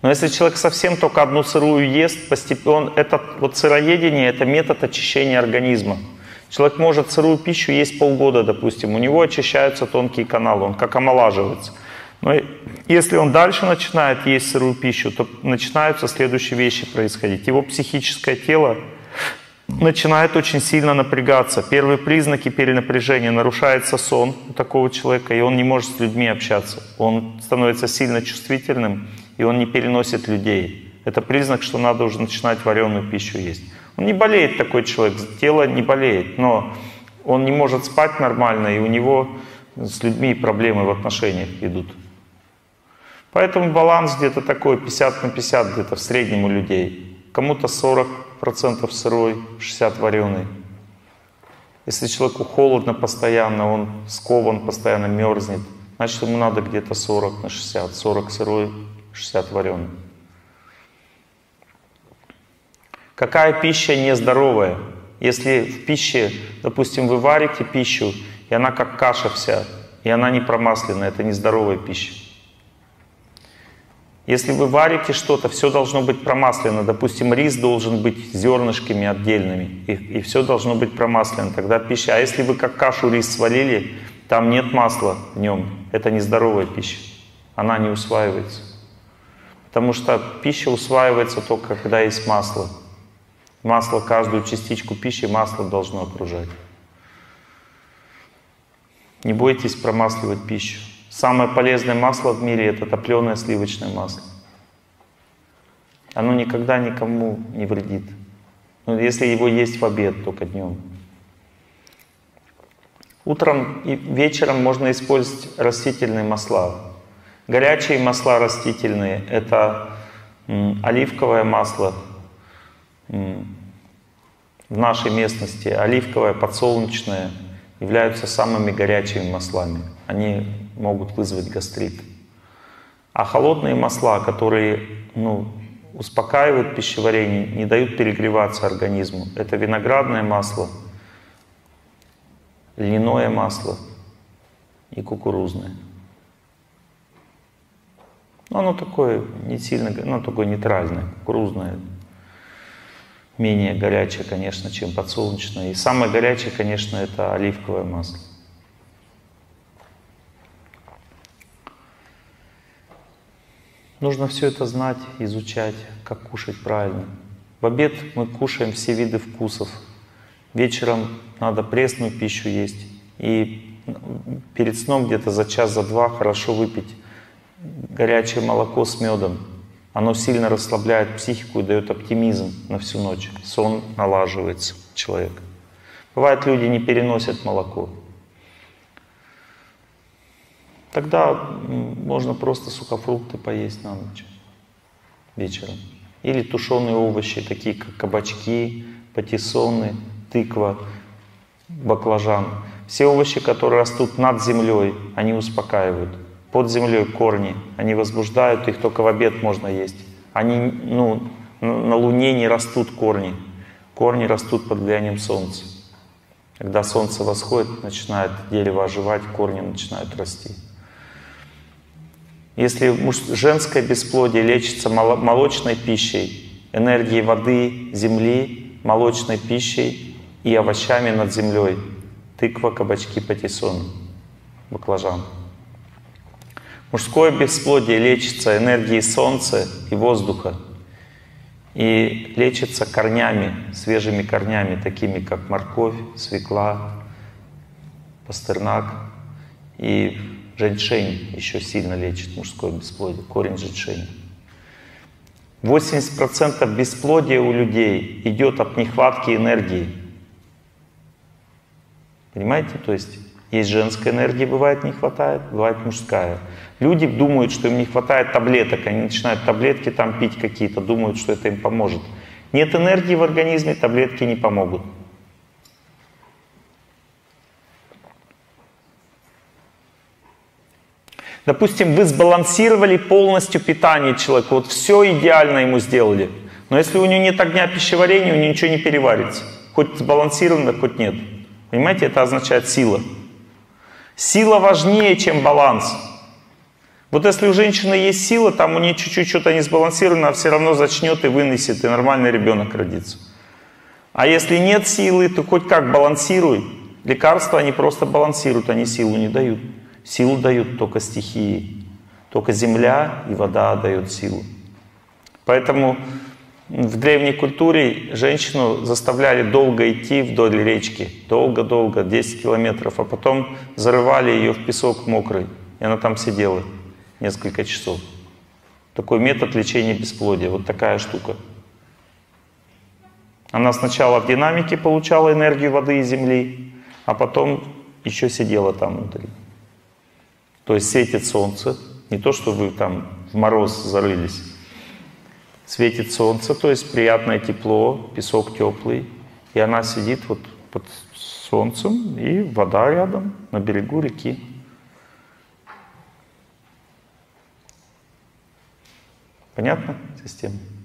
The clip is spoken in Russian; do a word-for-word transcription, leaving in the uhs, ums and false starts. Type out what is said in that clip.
Но если человек совсем только одну сырую ест, постепенно, это, вот сыроедение — это метод очищения организма. Человек может сырую пищу есть полгода, допустим, у него очищаются тонкие каналы, он как омолаживается. Но если он дальше начинает есть сырую пищу, то начинаются следующие вещи происходить. Его психическое тело начинает очень сильно напрягаться. Первые признаки перенапряжения — нарушается сон у такого человека, и он не может с людьми общаться. Он становится сильно чувствительным, и он не переносит людей. Это признак, что надо уже начинать вареную пищу есть. Он не болеет, такой человек, тело не болеет, но он не может спать нормально, и у него с людьми проблемы в отношениях идут. Поэтому баланс где-то такой пятьдесят на пятьдесят где-то в среднем у людей. Кому-то сорок процентов сырой, шестьдесят процентов вареный. Если человеку холодно постоянно, он скован, постоянно мерзнет, значит ему надо где-то сорок на шестьдесят. сорок сырой, шестьдесят вареный. Какая пища нездоровая? Если в пище, допустим, вы варите пищу, и она как каша вся, и она не промасленная, это нездоровая пища. Если вы варите что-то, все должно быть промаслено. Допустим, рис должен быть зернышками отдельными, и, и все должно быть промаслено, тогда пища. А если вы как кашу рис свалили, там нет масла в нем, это нездоровая пища, она не усваивается. Потому что пища усваивается только когда есть масло. Масло, каждую частичку пищи масло должно окружать. Не бойтесь промасливать пищу. Самое полезное масло в мире — это топленое сливочное масло. Оно никогда никому не вредит. Ну, если его есть в обед, только днем. Утром и вечером можно использовать растительные масла. Горячие масла растительные — это м, оливковое масло. М, в нашей местности оливковое, подсолнечное являются самыми горячими маслами. Они могут вызвать гастрит. А холодные масла, которые ну, успокаивают пищеварение, не дают перегреваться организму, это виноградное масло, льняное масло и кукурузное. Но оно такое не сильно, ну, такое нейтральное, кукурузное, менее горячее, конечно, чем подсолнечное. И самое горячее, конечно, это оливковое масло. Нужно все это знать, изучать, как кушать правильно. В обед мы кушаем все виды вкусов. Вечером надо пресную пищу есть. И перед сном где-то за час, за два хорошо выпить горячее молоко с медом. Оно сильно расслабляет психику и дает оптимизм на всю ночь. Сон налаживается у человека. Бывает, люди не переносят молоко. Тогда можно просто сухофрукты поесть на ночь, вечером. Или тушеные овощи, такие как кабачки, патиссоны, тыква, баклажан. Все овощи, которые растут над землей, они успокаивают. Под землей корни, они возбуждают, их только в обед можно есть. Они, ну, на Луне не растут корни. Корни растут под влиянием Солнца. Когда Солнце восходит, начинает дерево оживать, корни начинают расти. Если женское бесплодие лечится молочной пищей, энергией воды, земли, молочной пищей и овощами над землей, тыква, кабачки, патиссон, баклажан. Мужское бесплодие лечится энергией солнца и воздуха и лечится корнями, свежими корнями, такими как морковь, свекла, пастернак и женьшень еще сильно лечит мужское бесплодие, корень женьшеня. восемьдесят процентов бесплодия у людей идет от нехватки энергии. Понимаете? То есть есть женская энергия, бывает не хватает, бывает мужская. Люди думают, что им не хватает таблеток, они начинают таблетки там пить какие-то, думают, что это им поможет. Нет энергии в организме, таблетки не помогут. Допустим, вы сбалансировали полностью питание человека, вот все идеально ему сделали. Но если у него нет огня пищеварения, у него ничего не переварится. Хоть сбалансировано, хоть нет. Понимаете, это означает сила. Сила важнее, чем баланс. Вот если у женщины есть сила, там у нее чуть-чуть что-то не сбалансировано, а все равно зачнет и вынесет, и нормальный ребенок родится. А если нет силы, то хоть как балансируй. Лекарства, они просто балансируют, они силу не дают. Силу дают только стихии. Только земля и вода дают силу. Поэтому в древней культуре женщину заставляли долго идти вдоль речки. Долго-долго, десять километров. А потом зарывали ее в песок мокрый. И она там сидела несколько часов. Такой метод лечения бесплодия. Вот такая штука. Она сначала в динамике получала энергию воды и земли, а потом еще сидела там внутри. То есть светит солнце. Не то, что вы там в мороз зарылись. Светит солнце, то есть приятное тепло, песок теплый. И она сидит вот под солнцем, и вода рядом, на берегу реки. Понятно система?